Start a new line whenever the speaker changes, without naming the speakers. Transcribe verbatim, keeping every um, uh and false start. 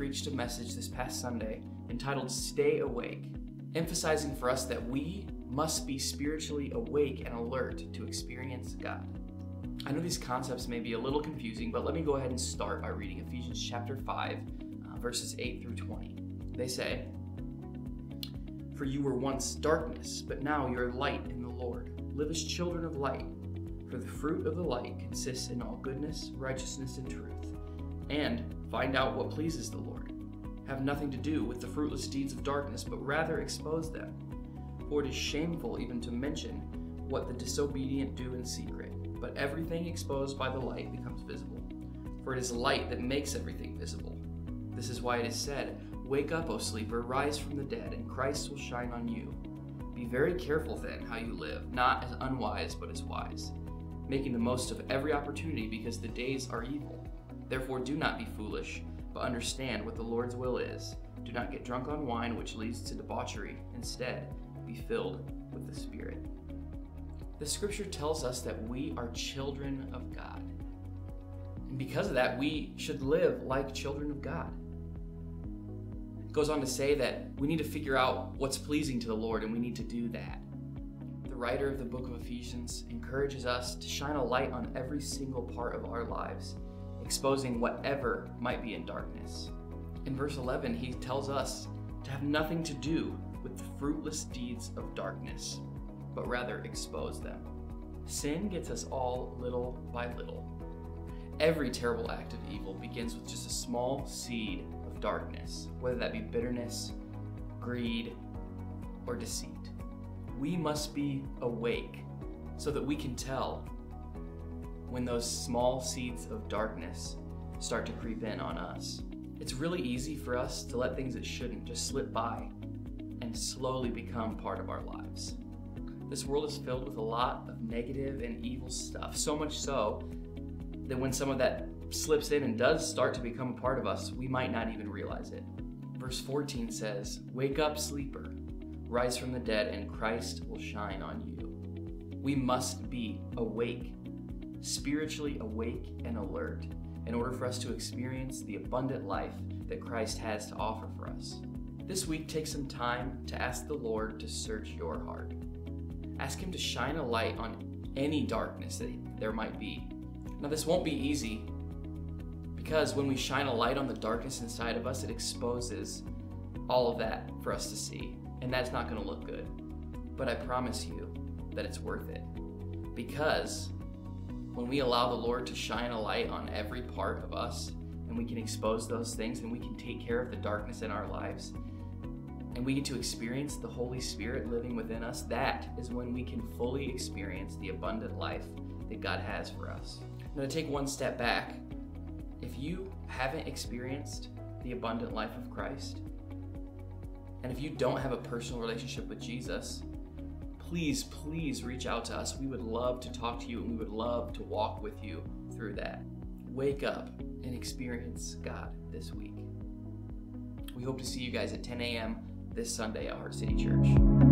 preached a message this past Sunday entitled Stay Awake, emphasizing for us that we must be spiritually awake and alert to experience God. I know these concepts may be a little confusing, but let me go ahead and start by reading Ephesians chapter five, uh, verses eight through twenty. They say, "For you were once darkness, but now you are light in the Lord. Live as children of light. For the fruit of the light consists in all goodness, righteousness, and truth. And find out what pleases the Lord. Have nothing to do with the fruitless deeds of darkness, but rather expose them. For it is shameful even to mention what the disobedient do in secret. But everything exposed by the light becomes visible. For it is light that makes everything visible. This is why it is said, 'Wake up, O sleeper, rise from the dead, and Christ will shine on you.' Be very careful then how you live, not as unwise but as wise, making the most of every opportunity because the days are evil. Therefore do not be foolish, but understand what the Lord's will is. Do not get drunk on wine, which leads to debauchery. Instead, be filled with the Spirit." The scripture tells us that we are children of God. And because of that, we should live like children of God. It goes on to say that we need to figure out what's pleasing to the Lord, and we need to do that. The writer of the book of Ephesians encourages us to shine a light on every single part of our lives, exposing whatever might be in darkness. In verse eleven, he tells us to have nothing to do with the fruitless deeds of darkness, but rather expose them. Sin gets us all little by little. Every terrible act of evil begins with just a small seed of darkness, whether that be bitterness, greed, or deceit. We must be awake so that we can tell when those small seeds of darkness start to creep in on us. It's really easy for us to let things that shouldn't just slip by and slowly become part of our lives. This world is filled with a lot of negative and evil stuff, so much so that when some of that slips in and does start to become a part of us, we might not even realize it. Verse fourteen says, "Wake up, sleeper, rise from the dead, and Christ will shine on you." We must be awake, spiritually awake and alert, in order for us to experience the abundant life that Christ has to offer for us. This week, take some time to ask the Lord to search your heart. Ask Him to shine a light on any darkness that there might be. Now, this won't be easy because when we shine a light on the darkness inside of us, it exposes all of that for us to see, and that's not going to look good. But I promise you that it's worth it, because when we allow the Lord to shine a light on every part of us, and we can expose those things, and we can take care of the darkness in our lives, and we get to experience the Holy Spirit living within us, that is when we can fully experience the abundant life that God has for us. Now, to take one step back, if you haven't experienced the abundant life of Christ, and if you don't have a personal relationship with Jesus, please, please reach out to us. We would love to talk to you, and we would love to walk with you through that. Wake up and experience God this week. We hope to see you guys at ten a m this Sunday at Heart City Church.